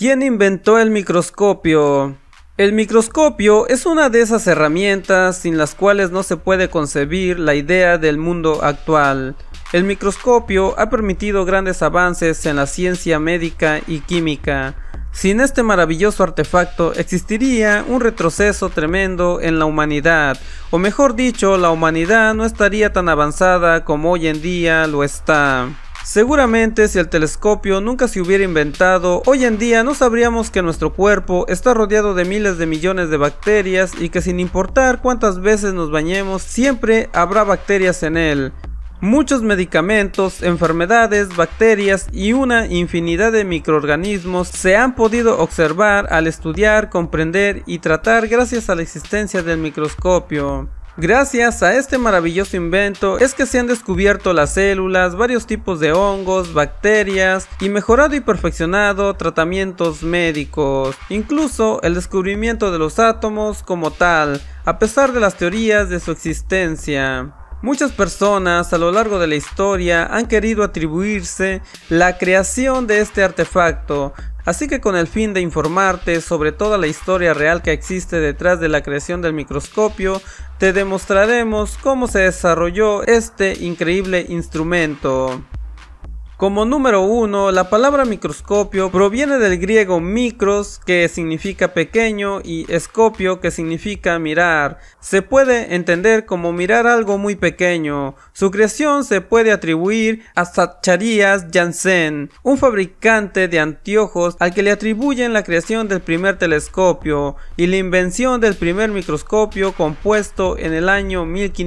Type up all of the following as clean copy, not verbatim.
¿Quién inventó el microscopio? El microscopio es una de esas herramientas sin las cuales no se puede concebir la idea del mundo actual. El microscopio ha permitido grandes avances en la ciencia médica y química. Sin este maravilloso artefacto existiría un retroceso tremendo en la humanidad, o mejor dicho, la humanidad no estaría tan avanzada como hoy en día lo está. Seguramente si el telescopio nunca se hubiera inventado, hoy en día no sabríamos que nuestro cuerpo está rodeado de miles de millones de bacterias y que sin importar cuántas veces nos bañemos, siempre habrá bacterias en él. Muchos medicamentos, enfermedades, bacterias y una infinidad de microorganismos se han podido observar al estudiar, comprender y tratar gracias a la existencia del microscopio. Gracias a este maravilloso invento es que se han descubierto las células, varios tipos de hongos, bacterias y mejorado y perfeccionado tratamientos médicos, incluso el descubrimiento de los átomos como tal, a pesar de las teorías de su existencia. Muchas personas a lo largo de la historia han querido atribuirse la creación de este artefacto, así que con el fin de informarte sobre toda la historia real que existe detrás de la creación del microscopio, te demostraremos cómo se desarrolló este increíble instrumento. Como número 1, la palabra microscopio proviene del griego mikros, que significa pequeño, y escopio, que significa mirar. Se puede entender como mirar algo muy pequeño. Su creación se puede atribuir a Zacharias Janssen, un fabricante de anteojos al que le atribuyen la creación del primer telescopio y la invención del primer microscopio compuesto en el año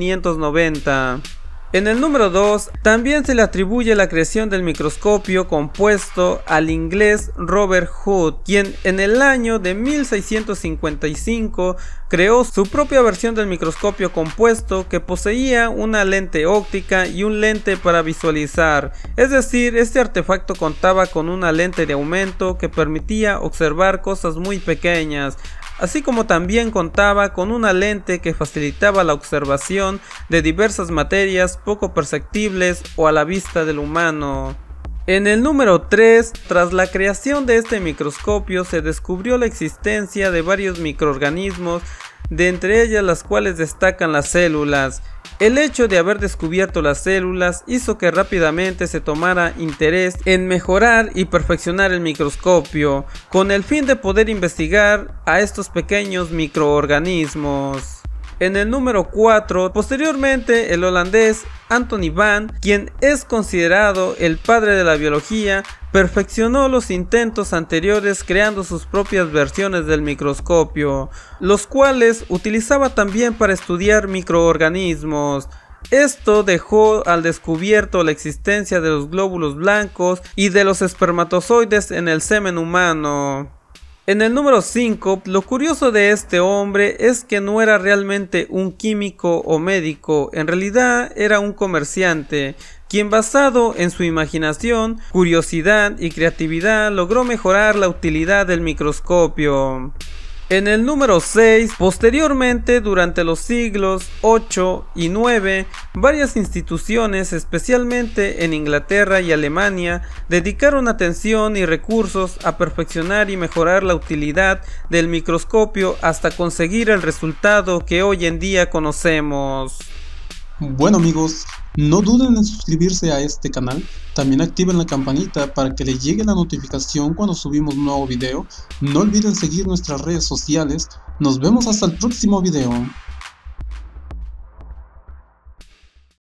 1590. En el número 2, también se le atribuye la creación del microscopio compuesto al inglés Robert Hood, quien en el año de 1655 creó su propia versión del microscopio compuesto que poseía una lente óptica y un lente para visualizar, es decir, este artefacto contaba con una lente de aumento que permitía observar cosas muy pequeñas, así como también contaba con una lente que facilitaba la observación de diversas materias poco perceptibles o a la vista del humano. En el número 3, tras la creación de este microscopio se descubrió la existencia de varios microorganismos, de entre ellas las cuales destacan las células. El hecho de haber descubierto las células hizo que rápidamente se tomara interés en mejorar y perfeccionar el microscopio, con el fin de poder investigar a estos pequeños microorganismos. En el número 4, posteriormente el holandés Anthony Van, quien es considerado el padre de la biología, perfeccionó los intentos anteriores creando sus propias versiones del microscopio, los cuales utilizaba también para estudiar microorganismos. Esto dejó al descubierto la existencia de los glóbulos blancos y de los espermatozoides en el semen humano. En el número 5, lo curioso de este hombre es que no era realmente un químico o médico, en realidad era un comerciante, quien basado en su imaginación, curiosidad y creatividad logró mejorar la utilidad del microscopio. En el número 6, posteriormente durante los siglos 8 y 9, varias instituciones, especialmente en Inglaterra y Alemania, dedicaron atención y recursos a perfeccionar y mejorar la utilidad del microscopio hasta conseguir el resultado que hoy en día conocemos. Bueno amigos, no duden en suscribirse a este canal, también activen la campanita para que les llegue la notificación cuando subimos un nuevo video, no olviden seguir nuestras redes sociales, nos vemos hasta el próximo video.